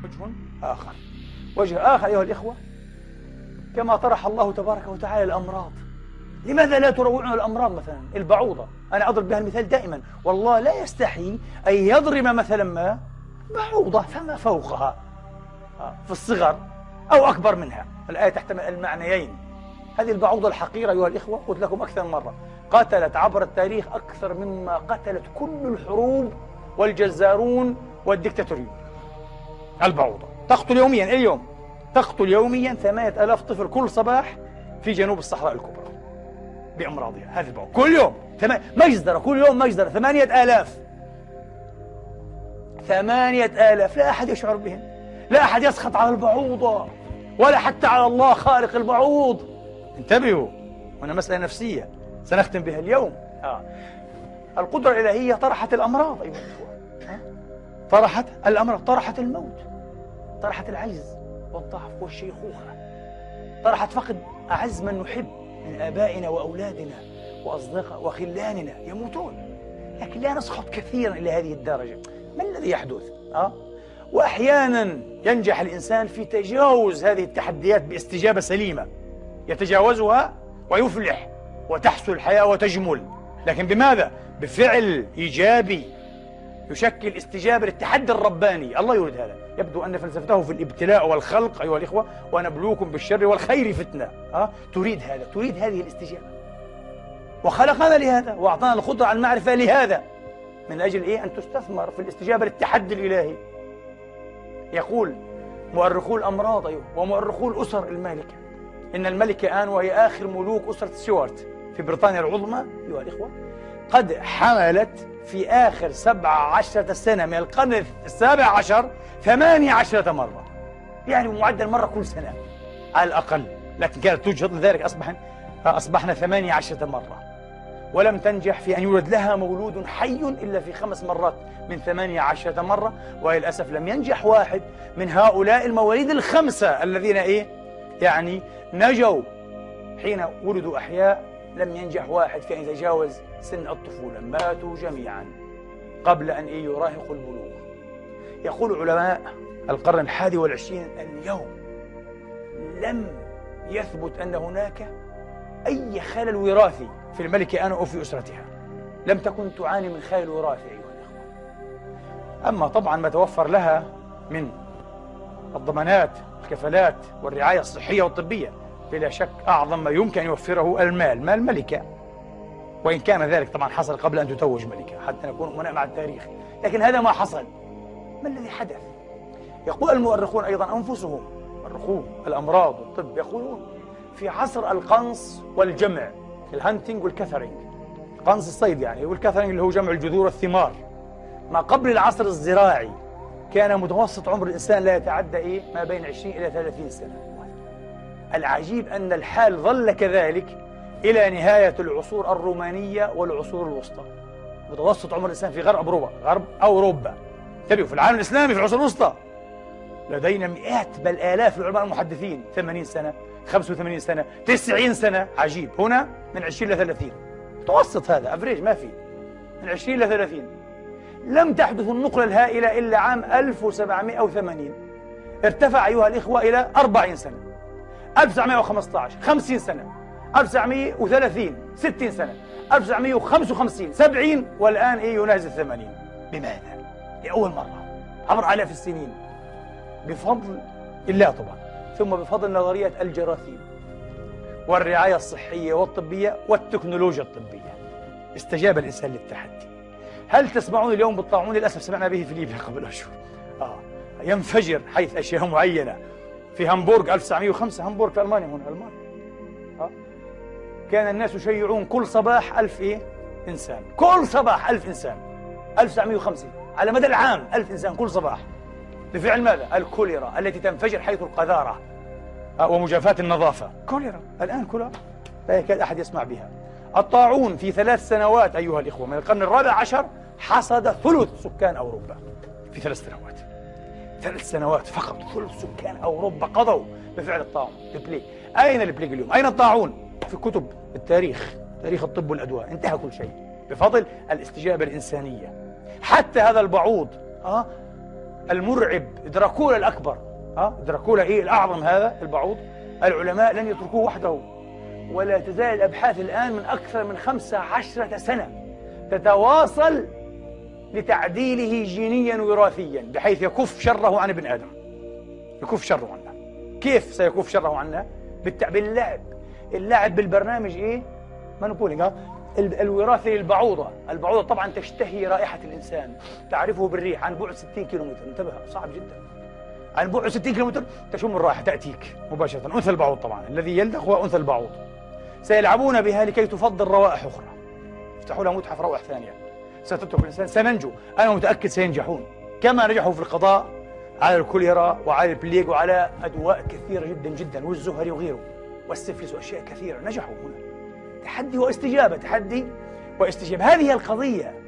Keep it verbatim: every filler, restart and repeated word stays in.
وجه آخر. وجه آخر أيها الإخوة، كما طرح الله تبارك وتعالى الأمراض، لماذا لا تروعون الأمراض؟ مثلا البعوضة، أنا أضرب بها المثال دائما، والله لا يستحي أن يضرب مثلا ما بعوضة فما فوقها في الصغر أو أكبر منها. الآية تحتمل المعنيين. هذه البعوضة الحقيرة أيها الإخوة، قلت لكم أكثر من مرة، قتلت عبر التاريخ أكثر مما قتلت كل الحروب والجزارون والديكتاتوريون. البعوضة تقتل يوميا، اليوم تقتل يوميا ثمانية آلاف طفل كل صباح في جنوب الصحراء الكبرى بأمراضها. هذه البعوضة كل يوم ثم... مجزرة، كل يوم مجزرة، ثمانية آلاف ثمانية آلاف. لا أحد يشعر بهم، لا أحد يسخط على البعوضة ولا حتى على الله خالق البعوض. انتبهوا، هنا مسألة نفسية سنختم بها اليوم. آه. القدرة الإلهية طرحت الأمراض أيها الإخوة، آه. طرحت الأمراض، طرحت الموت، طرحت العجز والضعف والشيخوخة، طرحت فقد أعز من نحب من آبائنا وأولادنا وأصدقاء وخلاننا يموتون. لكن لا نسخط كثيرا إلى هذه الدرجة. ما الذي يحدث؟ أه؟ وأحيانا ينجح الإنسان في تجاوز هذه التحديات باستجابة سليمة، يتجاوزها ويفلح وتحسن الحياة وتجمل. لكن بماذا؟ بفعل إيجابي يشكل استجابة للتحدي الرباني. الله يريد هذا. يبدو أن فلسفته في الابتلاء والخلق أيها الإخوة، ونبلوكم بالشر والخير فتنة. أه؟ تريد هذا، تريد هذه الاستجابة، وخلقنا لهذا وأعطانا القدرة على المعرفة لهذا، من أجل إيه؟ أن تستثمر في الاستجابة للتحدي الإلهي. يقول مؤرخو الأمراض أيوه ومؤرخو الأسر المالكة، إن الملكة آن وهي آخر ملوك أسرة ستيوارت في بريطانيا العظمى أيها الإخوة، قد حملت في آخر سبع عشرة سنة من القرن السابع عشر ثمانية عشرة مرة، يعني بمعدل مرة كل سنة على الأقل. لكن كانت توجد لذلك أصبحن أصبحنا ثمانية عشرة مرة، ولم تنجح في أن يولد لها مولود حي إلا في خمس مرات من ثمانية عشرة مرة. وللأسف لم ينجح واحد من هؤلاء المواليد الخمسة الذين إيه يعني نجوا حين ولدوا أحياء. لم ينجح واحد في أن يتجاوز سن الطفولة، ماتوا جميعا قبل أن إيه يراهقوا البلوغ. يقول علماء القرن الحادي والعشرين اليوم لم يثبت أن هناك أي خلل وراثي في الملكة آن أو في أسرتها، لم تكن تعاني من خلل وراثي أيها الأخوة. أما طبعا ما توفر لها من الضمانات والكفالات والرعاية الصحية والطبية، بلا شك أعظم ما يمكن أن يوفره المال، مال الملكة، وإن كان ذلك طبعا حصل قبل أن تتوج ملكة حتى نكون أمناء مع التاريخ، لكن هذا ما حصل. ما الذي حدث؟ يقول المؤرخون أيضا أنفسهم، مؤرخو الأمراض والطب، يقولون في عصر القنص والجمع، الهانتينج والكاثرينج، قنص الصيد يعني، والكاثرينج اللي هو جمع الجذور والثمار، ما قبل العصر الزراعي كان متوسط عمر الإنسان لا يتعدى إيه ما بين عشرين إلى ثلاثين سنة. العجيب أن الحال ظل كذلك إلى نهاية العصور الرومانية والعصور الوسطى. متوسط عمر الإنسان في غرب أوروبا، غرب أوروبا، انتبهوا، في العالم الإسلامي في العصور الوسطى لدينا مئات بل آلاف العلماء المحدثين، ثمانين سنة، خمسة وثمانين سنة، تسعين سنة. عجيب، هنا من عشرين إلى ثلاثين، متوسط هذا أفريج ما في، من عشرين إلى ثلاثين. لم تحدث النقلة الهائلة إلا عام ألف وسبعمائة وثمانين، ارتفع أيها الإخوة إلى أربعين سنة، ألف وتسعمائة وخمسة عشر خمسين سنة، ألف وتسعمائة وثلاثين ستين سنة، ألف وتسعمائة وخمسة وخمسين سبعين، والآن إيه يناهز الثمانين. لماذا؟ لأول مرة عبر آلاف السنين، بفضل الله طبعا، ثم بفضل نظرية الجراثيم والرعاية الصحية والطبية والتكنولوجيا الطبية استجاب الإنسان للتحدي. هل تسمعون اليوم بالطاعون؟ للأسف سمعنا به في ليبيا قبل أشهر، آه ينفجر حيث أشياء معينة. في هامبورغ ألف وتسعمائة وخمسة، هامبورغ في ألمانيا، هنا ألمانيا، آه كان الناس يشيعون كل صباح ألف إيه إنسان، كل صباح ألف إنسان. ألف وتسعمائة وخمسة على مدى العام ألف إنسان كل صباح، بفعل ماذا؟ الكوليرا التي تنفجر حيث القذارة ومجافاة النظافة. كوليرا الآن كوليرا لا يكاد أحد يسمع بها. الطاعون في ثلاث سنوات أيها الإخوة من القرن الرابع عشر حصد ثلث سكان أوروبا في ثلاث سنوات، ثلاث سنوات فقط ثلث سكان أوروبا قضوا بفعل الطاعون. البليغ، أين البليغ اليوم؟ أين الطاعون؟ في كتب التاريخ، تاريخ الطب والأدواء، انتهى كل شيء بفضل الاستجابة الإنسانية. حتى هذا البعوض آه المرعب دراكولا الأكبر، ها دراكولا إيه الأعظم هذا البعوض، العلماء لن يتركوه وحده، ولا تزال الأبحاث الآن من أكثر من خمسة عشرة سنة تتواصل لتعديله جينيا وراثيا بحيث يكف شره عن ابن آدم، يكف شره عنه. كيف سيكف شره عنه؟ بالتع... باللعب، اللعب بالبرنامج إيه؟ مانوبولينج، الوراثي للبعوضة. البعوضة طبعا تشتهي رائحة الإنسان، تعرفه بالريح عن بعد ستين كيلومتر، انتبه صعب جدا، عن بعد ستين كيلومتر تشم الرائحة تأتيك مباشرة. أنثى البعوض طبعا، الذي يلدغ هو أنثى البعوض. سيلعبون بها لكي تفضل روائح أخرى، يفتحوا لها متحف روائح ثانية ستترك الإنسان. سننجو، أنا متأكد سينجحون كما نجحوا في القضاء على الكوليرا وعلى البليغ وعلى أدواء كثيرة جدا جدا والزهري وغيره والسفلس وأشياء كثيرة. نجحوا هنا، تحدي واستجابة، تحدي واستجابة. هذه القضية